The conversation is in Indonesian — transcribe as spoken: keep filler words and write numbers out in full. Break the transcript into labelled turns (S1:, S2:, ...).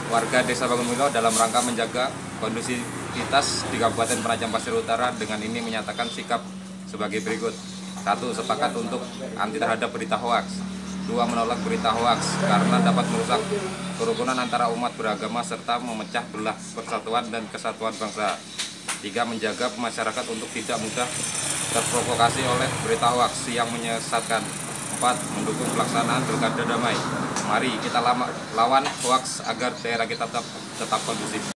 S1: warga Desa Bangunmilo dalam rangka menjaga kondusivitas di Kabupaten Penajam Pasir Utara dengan ini menyatakan sikap sebagai berikut. Satu, sepakat untuk anti terhadap berita hoaks. Dua, menolak berita hoaks karena dapat merusak kerukunan antara umat beragama serta memecah belah persatuan dan kesatuan bangsa. Tiga, menjaga masyarakat untuk tidak mudah terprovokasi oleh berita hoaks yang menyesatkan. Empat, mendukung pelaksanaan pilkada damai. Mari kita lama, lawan hoaks agar daerah kita tetap, tetap kondusif.